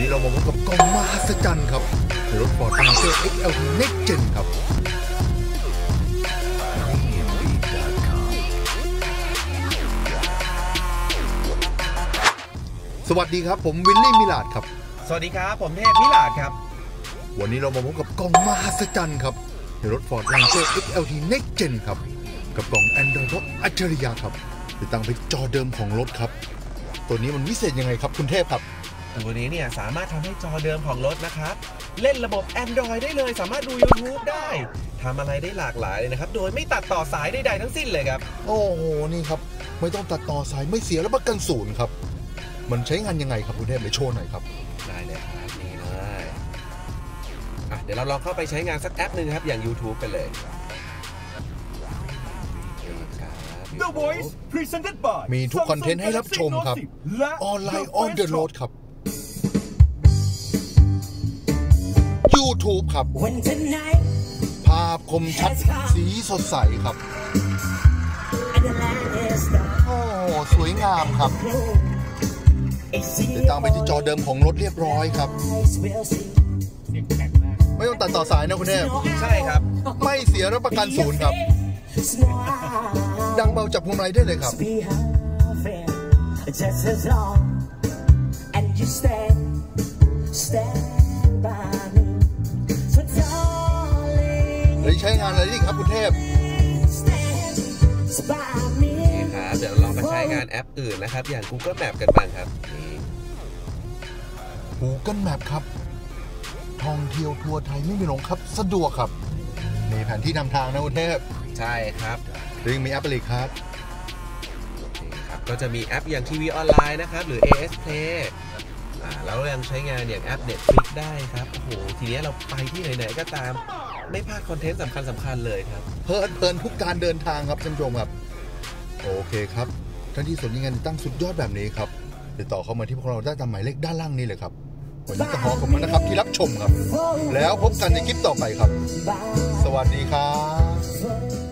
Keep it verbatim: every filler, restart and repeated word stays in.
นี้เรามาพบกับกล่องมหัศจรรย์ครับในรถ Ford Ranger เอ็กซ์ แอล ที Next Gen ครับสวัสดีครับผมวิลลี่มิลาดครับสวัสดีครับผมเทพมิลาดครับวันนี้เรามาพบกับกล่องมหัศจรรย์ครับในรถ Ford Ranger เอ็กซ์ แอล ที Next Gen ครับกับกล่อง Android อัจฉริยะครับติดตั้งเป็นจอเดิมของรถครับตัวนี้มันวิเศษยังไงครับคุณเทพครับตัวนี้เนี่ยสามารถทำให้จอเดิมของรถนะครับเล่นระบบ Android ได้เลยสามารถดู YouTube ได้ทำอะไรได้หลากหลายเลยนะครับโดยไม่ตัดต่อสายใดๆทั้งสิ้นเลยครับโอ้โหนี่ครับไม่ต้องตัดต่อสายไม่เสียและประกันศูนย์ครับมันใช้งานยังไงครับคุณเทพไปโชว์หน่อยครับได้เลยครับนี่เลยอ่ะเดี๋ยวเราลองเข้าไปใช้งานสักแอปหนึ่งครับอย่าง YouTube กันเลย The Voice Presented by มีทุกคอนเทนต์ให้รับชมครับออนไลน์ on the road ครับ YouTube ครับภาพคมชัดสีสดใสครับโอ้สวยงามครับติดตั้งไปที่จอเดิมของรถเรียบร้อยครับไม่ต้องตัดต่อสายนะคุณเทพใช่ครับไม่เสียรับประกันศูนย์ครับดังเบาจับพวงมาลัยได้เลยครับเลยใช้งานอะไรดีครับคุณเทพนี่ครับเดี๋ยวลองมาใช้งานแอปอื่นนะครับอย่าง Google Map กันบ้างครับนี่ Google Map ครับท่องเที่ยวทัวร์ไทยไม่มีหลงครับสะดวกครับมีแผนที่นำทางนะคุณเทพใช่ครับหรือยังมีแอปอะไรครับนี่ครับก็จะมีแอปอย่างทีวีออนไลน์นะครับหรือ เอ เอส Play อ่าแล้วยังใช้งานอย่างแอป Netflix ได้ครับโอ้โหทีนี้เราไปที่ไหนๆก็ตามไม่พลาดคอนเทนต์สำคัญสำคัญเลยครับเพลินเพลินทุกการเดินทางครับท่านผู้ชมครับโอเคครับท่านที่สนใจงานติดตั้งสุดยอดแบบนี้ครับติดต่อเข้ามาที่พวกเราได้ตามหมายเลขด้านล่างนี้เลยครับวันนี้ต้องขอขอบคุณนะครับที่รับชมครับแล้วพบกันในคลิปต่อไปครับสวัสดีครับ